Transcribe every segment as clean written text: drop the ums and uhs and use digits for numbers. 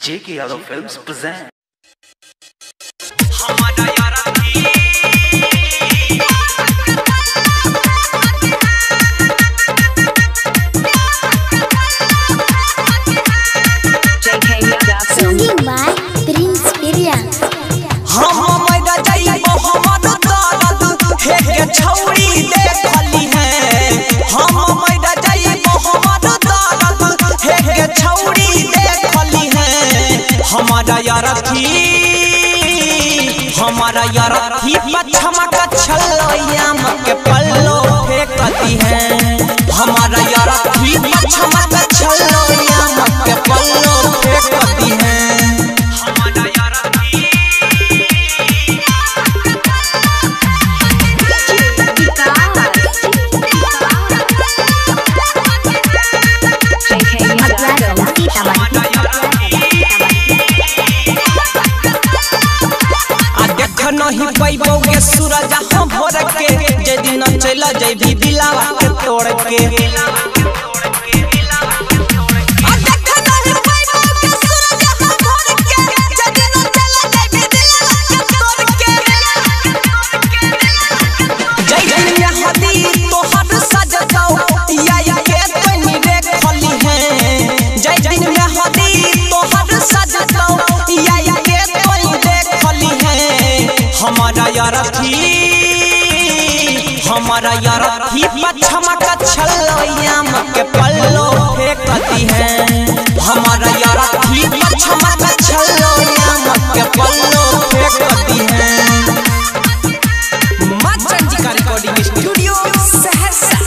JK Yadav Films present. JK Yadav Films. Singing by Prince Pirya. हमारा यारथी पछमा का छल्लोया के पल्लो फेंकती है। हमारा यारथी पछमा का छल्लोया के पल्लो फेंकती है। नहीं पैबोगे सूरज हम भोर के जे दिन चला जैबी दिलावा के तोड़ के। हमारा यारथी पछमा का छल्लोया के पल्लो फेंकती है। हमारा यारथी पछमा का छल्लोया के पल्लो फेंकती है। मां चंदिका रिकॉर्डिंग स्टूडियो सहरसा।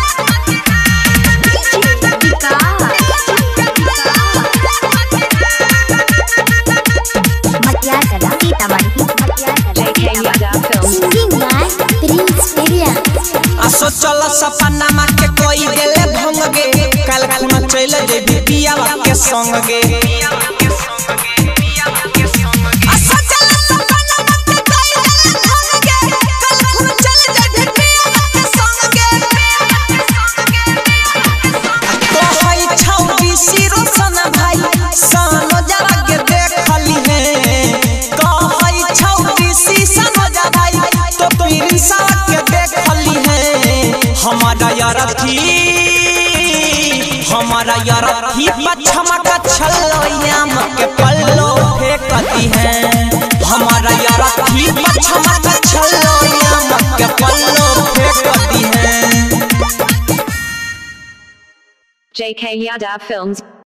सोचल सपना मा के कोई गेले भंग गे कल खुना चले जेबी पियावा के संग गे। सोचल सपना मा के कोई गेले भंग गे कल खुना चले जेबी पियावा के संग गे। तो हई छौरी सिरो सन भाई सानो जरा के देखली है। तो हई छौरी सी सानो जा भाई तो प्रिंसा के देखली है। हमारा यारथी पछमा का छल्लोया के पल्लो फेंकती है। हमारा यारथी पछमा का छल्लोया के पल्लो फेंकती है। JK Yadav Films.